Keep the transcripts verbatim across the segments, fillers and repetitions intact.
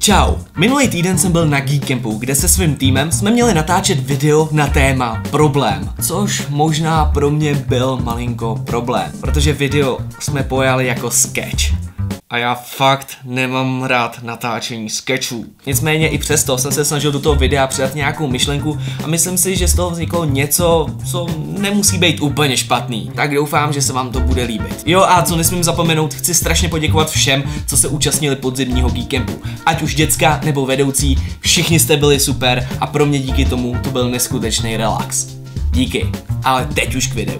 Čau, minulý týden jsem byl na Geek Campu, kde se svým týmem jsme měli natáčet video na téma problém, což možná pro mě byl malinko problém, protože video jsme pojali jako sketch. A já fakt nemám rád natáčení sketchů. Nicméně i přesto jsem se snažil do toho videa přidat nějakou myšlenku a myslím si, že z toho vzniklo něco, co nemusí být úplně špatný. Tak doufám, že se vám to bude líbit. Jo, a co nesmím zapomenout, chci strašně poděkovat všem, co se účastnili podzimního Geek Campu. Ať už děcka nebo vedoucí, všichni jste byli super a pro mě díky tomu to byl neskutečný relax. Díky, ale teď už k videu.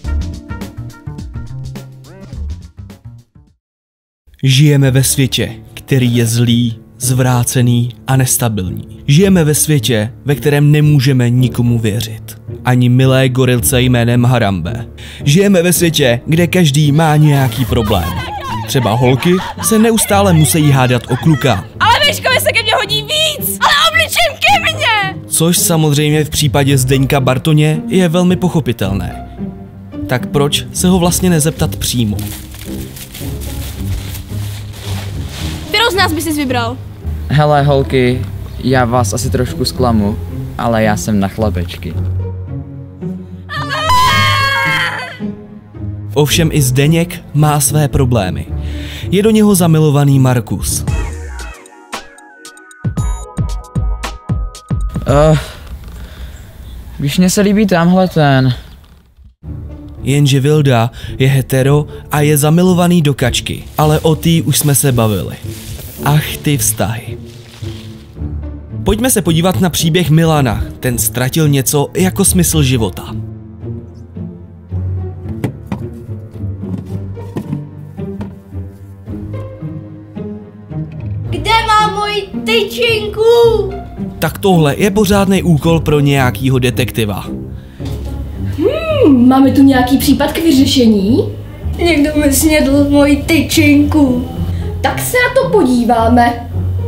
Žijeme ve světě, který je zlý, zvrácený a nestabilní. Žijeme ve světě, ve kterém nemůžeme nikomu věřit. Ani milé gorilce jménem Harambe. Žijeme ve světě, kde každý má nějaký problém. Třeba holky se neustále musí hádat o kluka. Ale Vejškovi se ke mně hodí víc! Ale obličejem ke mně! Což samozřejmě v případě Zdeňka Bartoně je velmi pochopitelné. Tak proč se ho vlastně nezeptat přímo? Kterou z nás by jsi vybral? Hele holky, já vás asi trošku zklamu, ale já jsem na chlapečky. Ovšem i Zdeněk má své problémy. Je do něho zamilovaný Markus. Uh, víš, mně se líbí tamhle ten. Jenže Vilda je hetero a je zamilovaný do Kačky, ale o tý už jsme se bavili. Ach, ty vztahy. Pojďme se podívat na příběh Milana, ten ztratil něco jako smysl života. Kde mám moji tyčinku? Tak tohle je pořádný úkol pro nějakýho detektiva. Hmm, máme tu nějaký případ k vyřešení? Někdo mi snědl moji tyčinku. Tak se na to podíváme.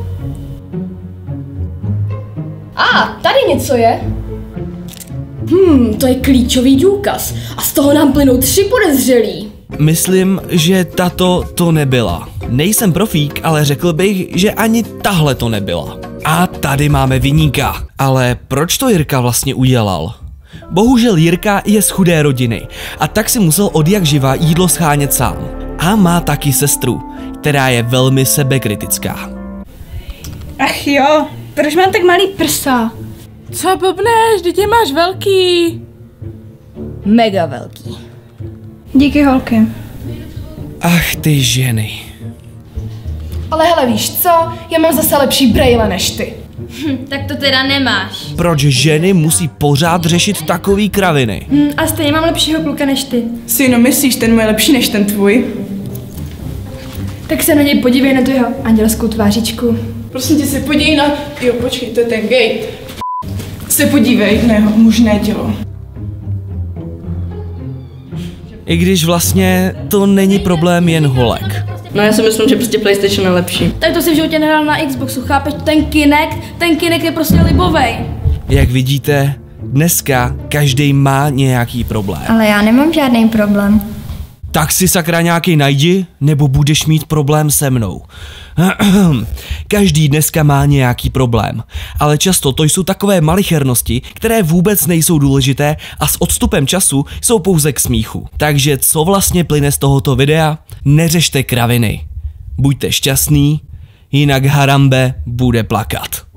A, ah, tady něco je. Hmm, to je klíčový důkaz. A z toho nám plynou tři podezřelí. Myslím, že tato to nebyla. Nejsem profík, ale řekl bych, že ani tahle to nebyla. A tady máme viníka. Ale proč to Jirka vlastně udělal? Bohužel Jirka je z chudé rodiny a tak si musel od jak živa jídlo schánět sám. A má taky sestru, která je velmi sebekritická. Ach jo, proč mám tak malý prsa? Co blbneš, vždyť je máš velký. Mega velký. Díky holky. Ach ty ženy. Ale hele, víš co? Já mám zase lepší brejle než ty. Hm, tak to teda nemáš. Proč ženy musí pořád řešit takový kraviny? Hm, a stejně mám lepšího kluka než ty. Syno, myslíš, ten můj je lepší než ten tvůj? Tak se na něj podívej, na tu jeho andělskou tvářičku. Prosím tě, se podívej na... Jo, počkej, to je ten gay. Se podívej na jeho mužné tělo. I když vlastně to není problém jen holek. No já si myslím, že prostě PlayStation je lepší. Tak to si v životě nehrál na Xboxu, chápeš? Ten Kinect, ten Kinect je prostě libovej. Jak vidíte, dneska každý má nějaký problém. Ale já nemám žádný problém. Tak si sakra nějaký najdi, nebo budeš mít problém se mnou. Každý dneska má nějaký problém, ale často to jsou takové malichernosti, které vůbec nejsou důležité a s odstupem času jsou pouze k smíchu. Takže co vlastně plyne z tohoto videa? Neřešte kraviny. Buďte šťastný, jinak Harambe bude plakat.